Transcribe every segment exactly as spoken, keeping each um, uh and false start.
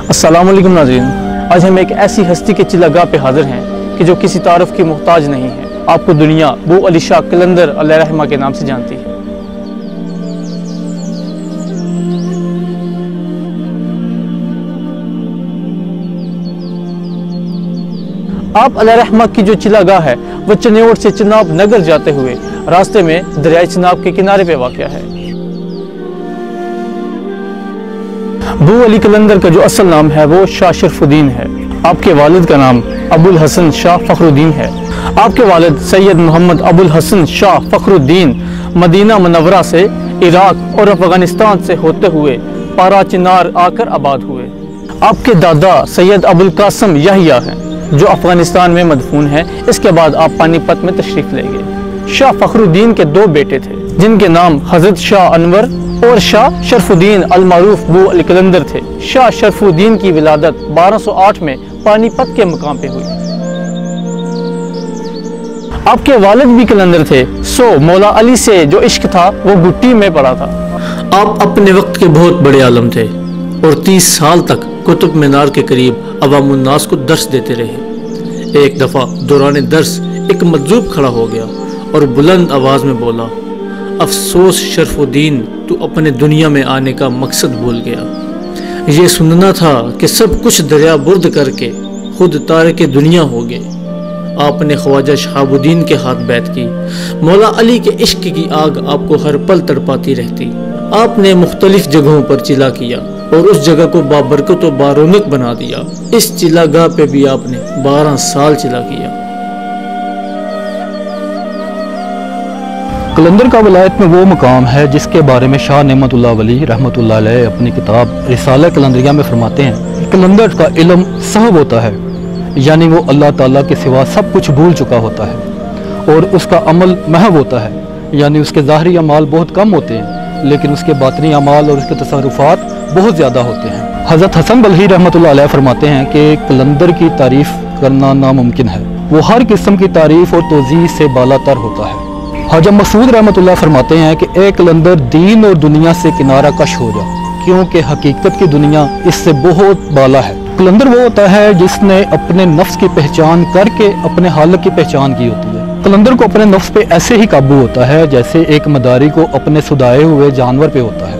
السلام علیکم ناظرین، آج ہم ایک ایسی ہستی کے چلاگاہ پہ حاضر ہیں کہ جو کسی تعارف کی محتاج نہیں ہے۔ آپ کو دنیا بو علی شاہ قلندر علیہ رحمہ کے نام سے جانتی ہے۔ آپ علیہ رحمہ کی جو چلاگاہ ہے وہ چنیوٹ سے چناب نگر جاتے ہوئے راستے میں دریائے چناب کے کنارے پہ واقع ہے۔ بو علی قلندر کا جو اصل نام ہے وہ شاہ شرف الدین ہے۔ آپ کے والد کا نام ابو الحسن شاہ فخر الدین ہے۔ آپ کے والد سید محمد ابو الحسن شاہ فخر الدین مدینہ منورہ سے عراق اور افغانستان سے ہوتے ہوئے پارا چنار آ کر آباد ہوئے۔ آپ کے دادا سید ابو القاسم یحییٰ ہیں جو افغانستان میں مدفون ہیں۔ اس کے بعد آپ پانی پت میں تشریف لے گئے۔ شاہ فخر الدین کے دو بیٹے تھے جن کے نام حضرت شاہ انور اور شاہ شرف الدین المعروف بو علی قلندر تھے۔ شاہ شرف الدین کی ولادت بارہ سو آٹھ میں پانی پت کے مقام پہ ہوئی۔ آپ کے والد بھی قلندر تھے، سو مولا علی سے جو عشق تھا وہ گٹی میں پڑا تھا۔ آپ اپنے وقت کے بہت بڑے عالم تھے اور تیس سال تک قطب مینار کے قریب عوام الناس کو درس دیتے رہے۔ ایک دفعہ دوران درس ایک مجذوب کھڑا ہو گیا اور بلند آواز میں بولا، افسوس شرف الدین، تو اپنے دنیا میں آنے کا مقصد بھول گیا۔ یہ سننا تھا کہ سب کچھ دریا برد کر کے خود تارک دنیا ہو گئے۔ آپ نے خواجہ شہاب الدین کے ہاتھ بیعت کی۔ مولا علی کے عشق کی آگ آپ کو ہر پل تڑپاتی رہتی۔ آپ نے مختلف جگہوں پر چلا کیا اور اس جگہ کو بابرکت و بارونق بنا دیا۔ اس چلا گاہ پہ بھی آپ نے بارہ سال چلا کیا۔ قلندر کا ولایت میں وہ مقام ہے جس کے بارے میں شاہ نعمت اللہ ولی رحمۃ اللہ علیہ اپنی کتاب رسالہ قلندریہ میں فرماتے ہیں۔ قلندر کا علم صحب ہوتا ہے، یعنی وہ اللہ تعالیٰ کے سوا سب کچھ بھول چکا ہوتا ہے، اور اس کا عمل محو ہوتا ہے، یعنی اس کے ظاہری اعمال بہت کم ہوتے ہیں لیکن اس کے باطنی اعمال اور اس کے تصرفات بہت زیادہ ہوتے ہیں۔ حضرت حسن بلخی رحمۃ اللہ علیہ فرماتے ہیں کہ قلندر کی تعریف کرنا ناممکن ہے، وہ ہر قسم کی تعریف اور توضیح سے بالا تر ہوتا ہے۔ حاجہ مسعود رحمۃ اللہ فرماتے ہیں کہ اے قلندر، دین اور دنیا سے کنارہ کش ہو جا، کیونکہ حقیقت کی دنیا اس سے بہت بالا ہے۔ قلندر وہ ہوتا ہے جس نے اپنے نفس کی پہچان کر کے اپنے حالق کی پہچان کی ہوتی ہے۔ قلندر کو اپنے نفس پہ ایسے ہی قابو ہوتا ہے جیسے ایک مداری کو اپنے سدائے ہوئے جانور پہ ہوتا ہے۔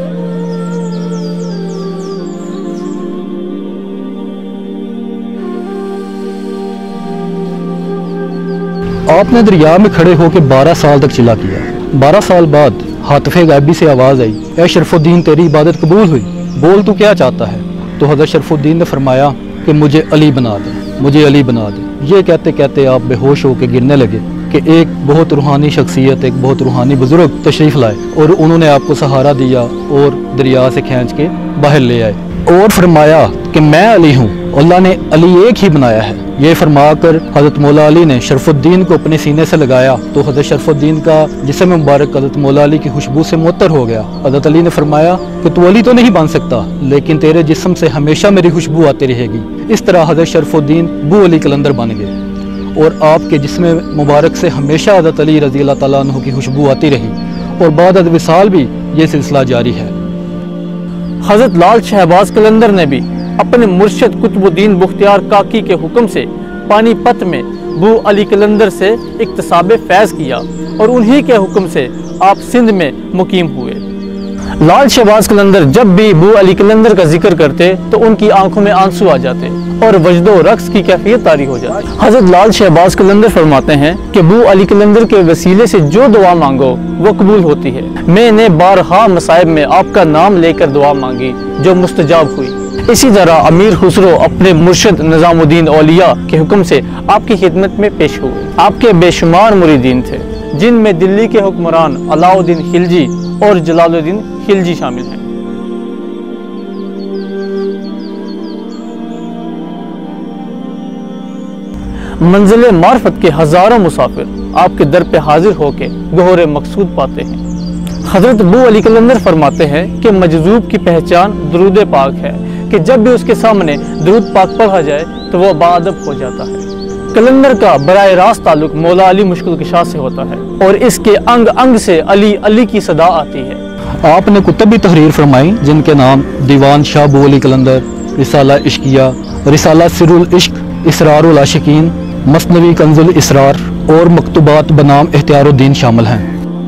آپ نے دریا میں کھڑے ہو کے بارہ سال تک چلا کیا۔ بارہ سال بعد حاطف غیبی سے آواز آئی، اے شرف الدین، تیری عبادت قبول ہوئی، بول تو کیا چاہتا ہے؟ تو حضرت شرف الدین نے فرمایا کہ مجھے علی بنا دے، مجھے علی بنا دے۔ یہ کہتے کہتے آپ بے ہوش ہو کے گرنے لگے کہ ایک بہت روحانی شخصیت، ایک بہت روحانی بزرگ تشریف لائے اور انہوں نے آپ کو سہارا دیا اور دریا سے کھینچ کے باہر لے آئے اور فرمایا کہ میں علی ہوں، اللہ نے علی ایک ہی بنایا ہے۔ یہ فرما کر حضرت مولا علی نے شرف الدین کو اپنے سینے سے لگایا تو حضرت شرف الدین کا جسم مبارک حضرت مولا علی کی خوشبو سے معطر ہو گیا۔ حضرت علی نے فرمایا کہ تو علی تو نہیں بن سکتا لیکن تیرے جسم سے ہمیشہ میری خوشبو آتی رہے گی۔ اس طرح حضرت شرف الدین بو علی قلندر بن گئے اور آپ کے جسم مبارک سے ہمیشہ حضرت علی رضی اللہ تعالیٰ عنہ کی خوشبو آتی رہی اور بعد از وصال بھی یہ سلسلہ جاری ہے۔ حضرت لال شہباز قلندر نے بھی اپنے مرشد قطب الدین بختیار کاکی کے حکم سے پانی پت میں بو علی قلندر سے اکتساب فیض کیا اور انہی کے حکم سے آپ سندھ میں مقیم ہوئے۔ لال شہباز قلندر جب بھی بو علی قلندر کا ذکر کرتے تو ان کی آنکھوں میں آنسو آ جاتے اور وجد و رقص کی کیفیت طاری ہو جاتی۔ حضرت لال شہباز قلندر فرماتے ہیں کہ بو علی قلندر کے وسیلے سے جو دعا مانگو وہ قبول ہوتی ہے۔ میں نے بارہا مصائب میں آپ کا نام لے کر دعا مانگی جو مستجاب ہوئی۔ اسی طرح امیر خسرو اپنے مرشد نظام الدین اولیاء کے حکم سے آپ کی خدمت میں پیش ہوئے۔ آپ کے بے شمار مریدین تھے جن میں دلی کے حکمران علاء الدین خلجی اور جلال الدین خلجی شامل ہیں۔ منزل معرفت کے ہزاروں مسافر آپ کے در پہ حاضر ہو کے گہر مقصود پاتے ہیں۔ حضرت بو علی قلندر فرماتے ہیں کہ مجذوب کی پہچان درود پاک ہے کہ جب بھی اس کے سامنے درود پاک پڑھا جائے تو وہ باادب ہو جاتا ہے۔ قلندر کا براہ راست تعلق مولا علی مشکل کشا سے ہوتا ہے اور اس کے انگ انگ سے علی علی کی صدا آتی ہے۔ آپ نے کتب بھی تحریر فرمائی جن کے نام دیوان شاہ بو علی قلندر، رسالہ عشقیہ، رسالہ سر العشق، اسرار العاشقین، مثنوی کنز الاسرار اور مکتوبات بنام اختیار الدین شامل ہیں۔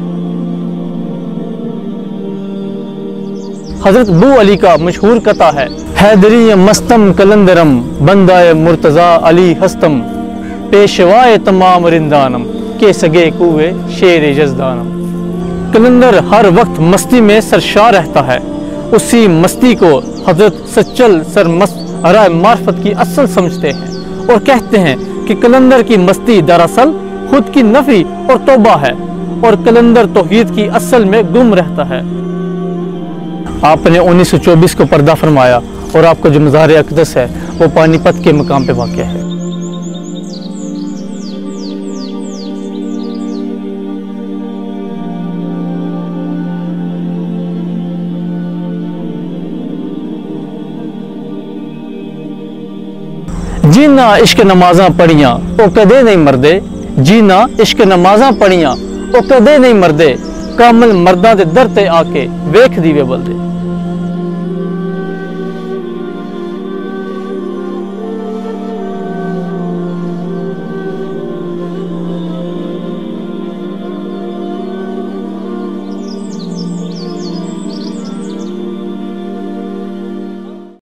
حضرت بو علی کا مشہور قطع ہے: حیدری مستم کلندرم بندہ مرتضیٰ علی ہستم، پیشوائے تمام رندانم کے سگے کوئے شیر یزدانم۔ کلندر ہر وقت مستی میں سرشار رہتا ہے، اسی مستی کو حضرت سچل سرمست ارائے معرفت کی اصل سمجھتے ہیں اور کہتے ہیں کہ کلندر کی مستی دراصل خود کی نفی اور توبہ ہے، اور کلندر توحید کی اصل میں گم رہتا ہے۔ آپ نے انیس سو چوبیس کو پردہ فرمایا اور آپ کا جو مزار اقدس ہے وہ پانی پت کے مقام پہ واقع ہے۔ جینا عشق نمازاں پڑھیاں او کدے نہیں مردے، جینا عشق نمازاں پڑھیاں او کدے نہیں مردے، کامل مرداں دے در تے آ کے ویکھ دیوے بلدے۔